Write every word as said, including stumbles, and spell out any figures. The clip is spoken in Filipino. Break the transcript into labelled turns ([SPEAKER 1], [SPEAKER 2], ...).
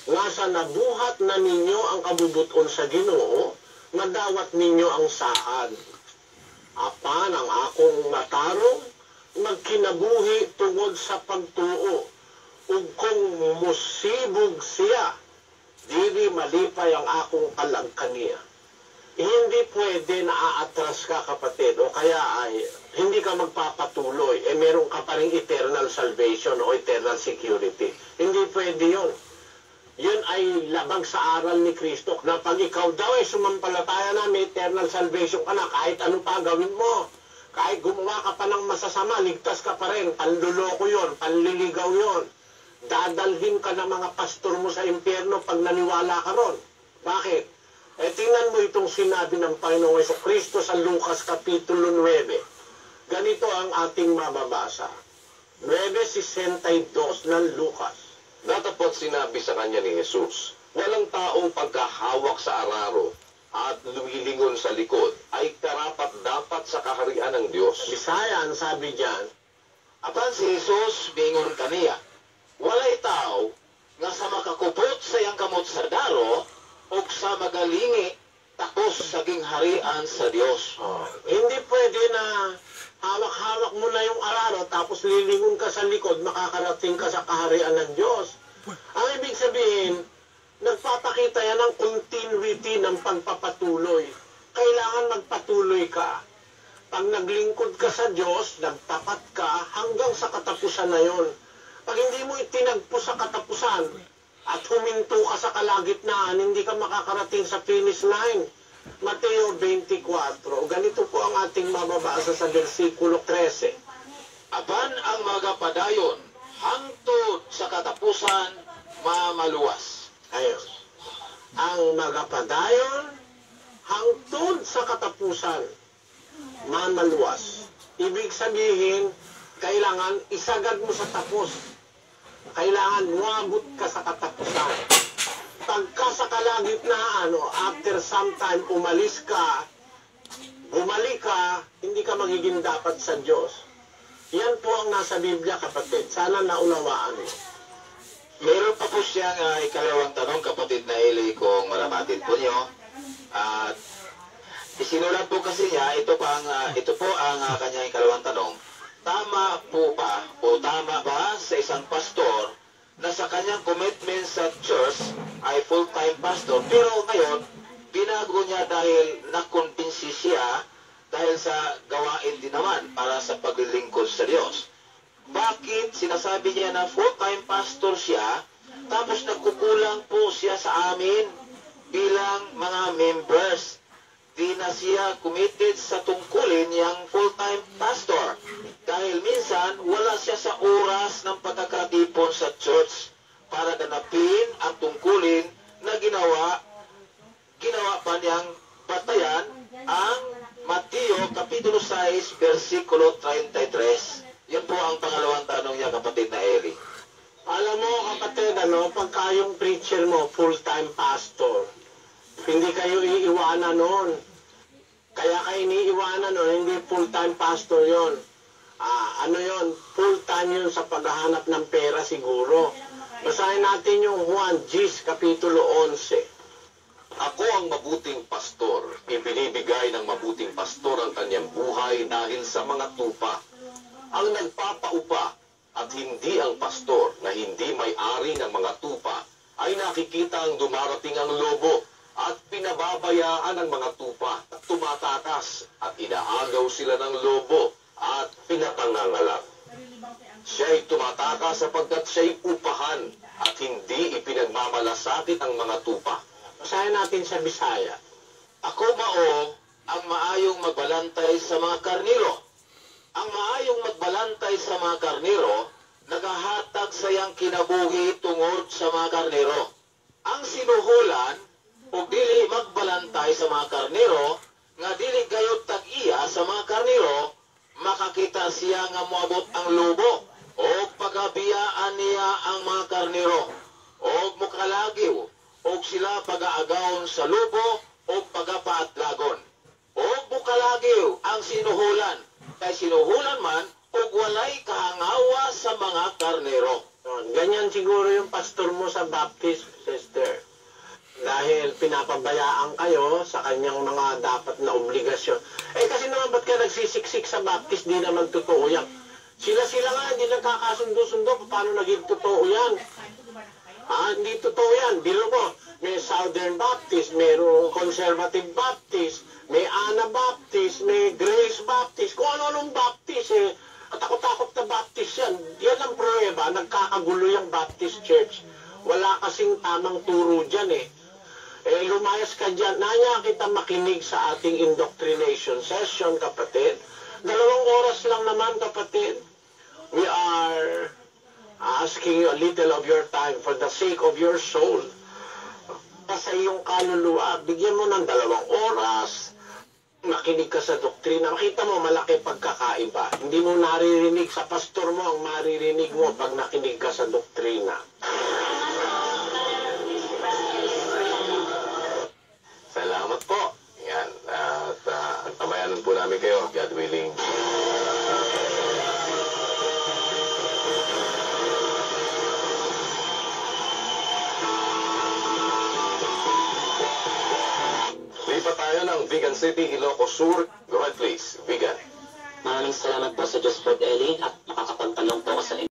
[SPEAKER 1] nga sa nabuhat na ninyo ang kabubuton sa Ginoo, madawat ninyo ang saan. Apan ang akong matarong, magkinabuhi tungod sa pagtuo, ug kung musibog siya, dili malipay ang akong kalagkaniya. Hindi pwede na aatras ka, kapatid, o kaya ay hindi ka magpapatuloy, eh meron ka pa rin eternal salvation o eternal security. Hindi pwede yun. Yun ay labag sa aral ni Kristo na pag ikaw daw ay sumampalataya na may eternal salvation ka na, kahit ano pa gawin mo. Kahit gumawa ka pa ng masasama, ligtas ka pa rin. Panluloko yun, panliligaw yun. Dadalhin ka ng mga pastor mo sa impyerno pag naniwala ka ron. Bakit? Eh, tingnan mo itong sinabi ng Panginoong Jesucristo sa Lucas Kapitulo nine. Ganito ang ating mababasa. nine sixty-two ng Lucas.
[SPEAKER 2] Datapot sinabi sa kanya ni Jesus, walang taong pagkahawak sa araro at lumilingon sa likod ay karapat dapat sa kaharian ng Diyos.
[SPEAKER 1] Bisaya ang sabi diyan.
[SPEAKER 3] Apan si Jesus bingon kaniya, walay tao nga sa makakupot sa iyang kamot sa daro o sa magalingi takos saging harian sa Diyos.
[SPEAKER 1] Oh, hindi pwede na hawak-hawak mo na yung araro tapos lilingon ka sa likod, makakarating ka sa kaharian ng Diyos. Ang ibig sabihin, nagpapakita yan ng continuity ng pagpapatuloy. Kailangan magpatuloy ka. Pag naglingkod ka sa Diyos, nagtapat ka hanggang sa katapusan na yon. Pag hindi mo itinagpo sa katapusan at huminto ka sa kalagitnaan, hindi ka makakarating sa finish line. Mateo twenty-four. Ganito po ang ating mababasa sa versikulo thirteen.
[SPEAKER 3] Apan ang mga padayon hangtod sa katapusan mamaluwas.
[SPEAKER 1] Ayun. Ang magapadayon hangtod sa katapusan mamaluwas. Ibig sabihin, kailangan isagad mo sa tapos. Kailangan muabot ka sa katapusan. Pagka sa kalagitnaan, o after some time umalis ka, bumalik ka, hindi ka magiging dapat sa Diyos. Yan po ang nasa Biblia, kapatid. Sana naunawaan mo.
[SPEAKER 3] Meron pa po siyang uh, ikalawang tanong, kapatid na Eli, kung maramatid po niyo. At uh, isinulat po kasi niya, ito, pa ang, uh, ito po ang uh, kanyang ikalawang tanong. Tama po ba o tama ba sa isang pastor na sa kanyang commitment sa church ay full-time pastor, pero ngayon, binago niya dahil nakumbinsi siya dahil sa gawain din naman para sa paglilingkod sa Diyos. Bakit sinasabi niya na full-time pastor siya, tapos nagkukulang po siya sa amin bilang mga members? Di na siya committed sa tungkulin niyang full-time pastor. Dahil minsan, wala siya sa oras ng pagkakatipon sa church para ganapin ang tungkulin na ginawa, ginawa pa niyang batayan ang Mateo Kapitulo six, versikulo thirty-three. Yan po ang pangalawang tanong niya, kapatid na Eli.
[SPEAKER 1] Alam mo, kapatid, ano, pagka yung preacher mo, full-time pastor, hindi kayo iiwanan noon. Kaya kayo iniiwanan noon, hindi full-time pastor yon. Ah, ano yon? Full-time yun sa paghahanap ng pera siguro. Basahin natin yung Juan Gis, Kapitulo eleven.
[SPEAKER 2] Ako ang mabuting pastor, ibinibigay ng mabuting pastor ang kanyang buhay dahil sa mga tupa. Ang nagpapaupa at hindi ang pastor na hindi may-ari ng mga tupa ay nakikita ang dumarating ang lobo at pinababayaan ang mga tupa at tumatakas at inaagaw sila ng lobo at pinapangangalat. Siya'y tumatakas sapagkat siya'y upahan at hindi ipinagmamalasakit ang mga tupa.
[SPEAKER 1] Basahin natin sa Bisaya.
[SPEAKER 3] Ako mao ang maayong magbalantay sa mga karniro. Ang maayong magbalantay sa mga karniro, nagahatag sa iyang kinabuhi tungod sa mga karniro. Ang sinuhulan, o dili magbalantay sa mga karniro, nga dili gayud tag-iya sa mga karniro, makakita siya nga moabot ang lobo, o pagabiyaan niya ang mga karniro, o mukalagiw, o sila pag-aagawon sa lobo, o pagapaatlagon. O mukalagiw ang sinuhulan, kay sinuhulan man, o walay kahangawa sa mga karniro.
[SPEAKER 1] Ganyan siguro yung pastor mo sa Baptist, sister. Dahil pinapabayaan kayo sa kanyang mga dapat na obligasyon. Eh kasi naman ba't ka nagsisiksik sa Baptist? Di naman totoo yan. Sila-sila nga, hindi nagkakasundo-sundo. Paano naging totoo yan? Ah, hindi totoo yan. Bilo mo, may Southern Baptist, mayroong Conservative Baptist, may Anabaptist, may Grace Baptist, kung ano-anong Baptist eh. Katakot-takot na Baptist yan. Yan ang prueba, nagkakagulo yung Baptist Church. Wala kasing tamang turo dyan eh. Eh, lumayas ka dyan. Nanya kita makinig sa ating indoctrination session, kapatid. Dalawang oras lang naman, kapatid. We are asking you a little of your time for the sake of your soul. Sa iyong kaluluwa, bigyan mo ng dalawang oras. Makinig ka sa doktrina. Makita mo, malaki pagkakaiba. Hindi mo naririnig sa pastor mo ang maririnig mo pag nakinig ka sa doktrina.
[SPEAKER 2] Salamat po. Yan. At uh, tabayanan po namin kayo, God willing. Lipat tayo ng Vigan City, Ilocos Sur. Go ahead please, Vigan.
[SPEAKER 4] Maraming salamat po sa Diyos, Lord Ellie, at makakapagtanong po ako sa